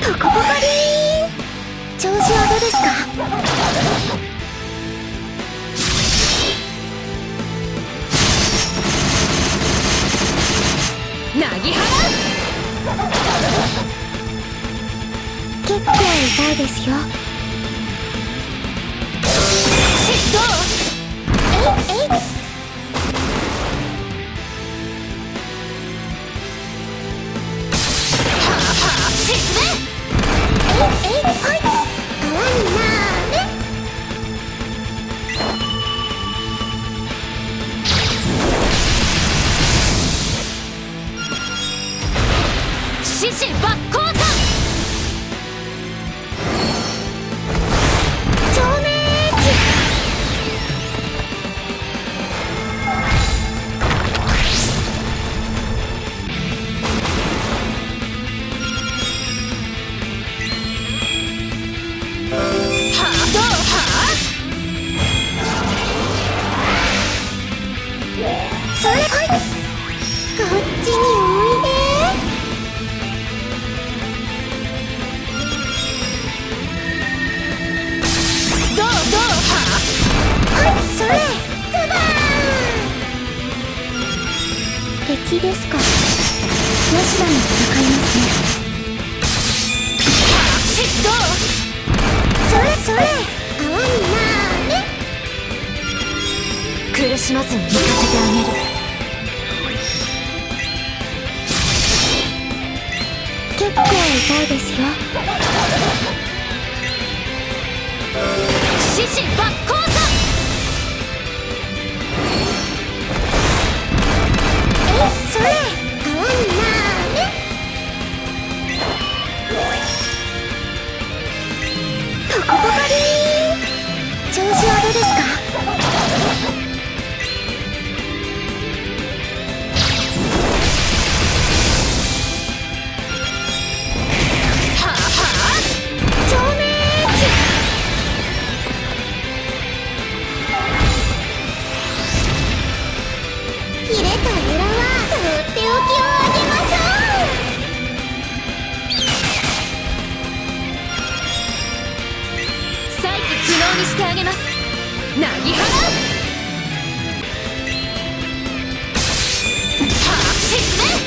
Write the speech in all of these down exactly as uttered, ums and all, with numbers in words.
ポコポコリーン。調子はどうですか？ なぎ払う。 結構痛いですよ。 しどう？ えいえい。えいえい、はい。泡になーれ。 獅子抜光山。 超明治。それ、はい。こっちにおいで。 どうどうははい、それ、ズバーン。敵ですか？吉田に戦いますね。 しどう？ それそれ、泡になーれ。 苦しまずに行かせてあげる。 結構痛いですよ。 獅子抜光山。 え、それ、泡になーれ。ポコポコリーン。調子はどうですか？切れたエラはとっておきをあげましょ再起不能にしてあげます。なぎ払う。はあ、沈め。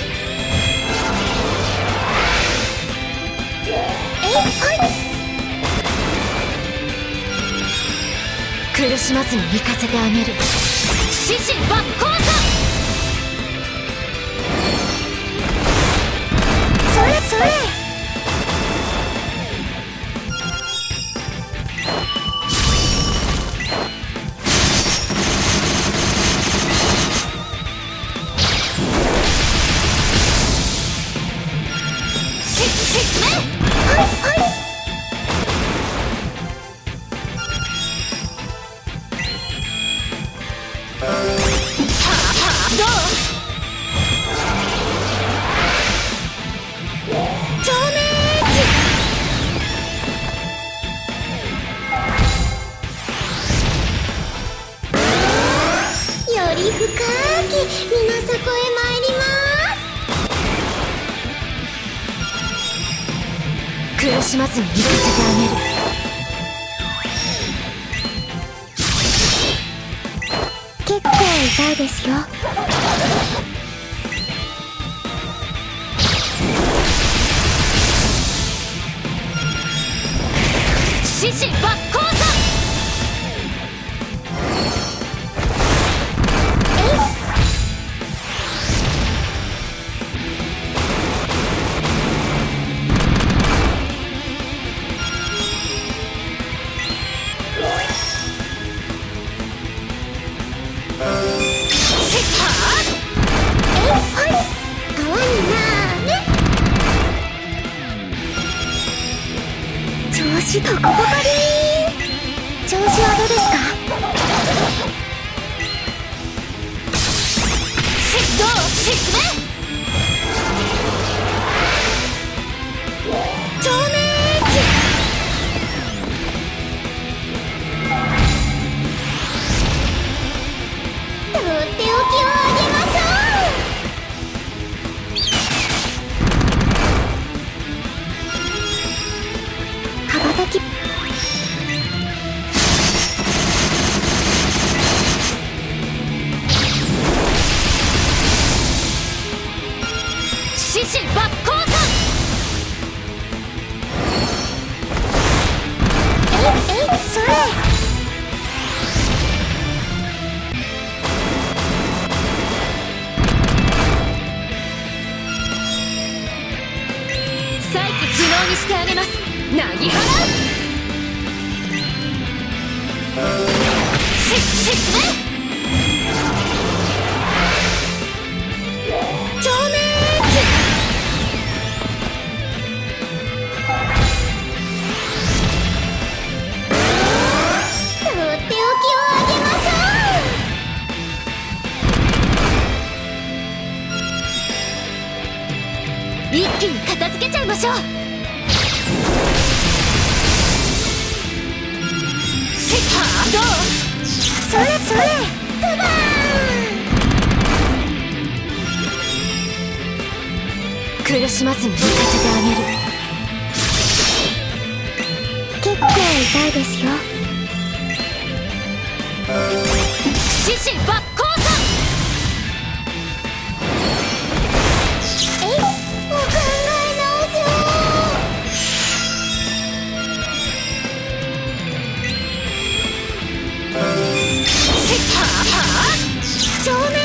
う。えい、はい。 苦しまずに行かせてあげる。獅子抜光山。 それそれ。 し沈め。 はいはい。 どう？ 超明治。より深き水底へ参ります。 苦しまずに行かせてあげる。 結構痛いですよ。 獅子抜光山。 調子ポコポコリーン。調子はどうですか？ しどう？沈め。 超明治。とっておきをあげましょう。 死抜光さ。 えいえい、それ。 再起不能にしてあげます。なぎ払う。し沈め。 照明とっておきをあげましょう。一気に片付けちゃいましょう。シッターどう？ それそれ、ズバーン。 苦しまずに行かせてあげる。 結構痛いですよ。 獅子抜光さ。 えい、お考え直しを。 シッター照明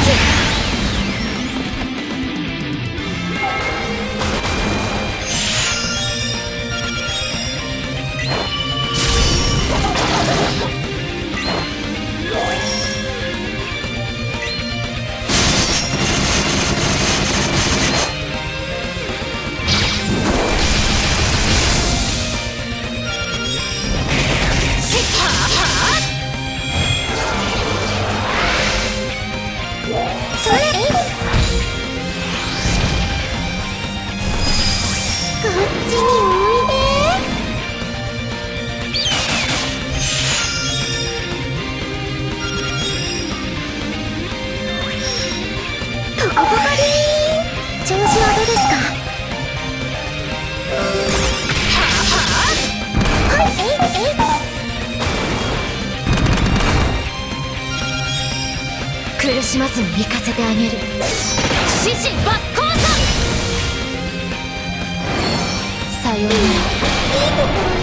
それ、えい、こっちにおいで。ポコポコリーン。調子はどうですか？はい、えいえい。 苦しまずに行かせてあげる。獅子抜光さ。さようなら。 いいところ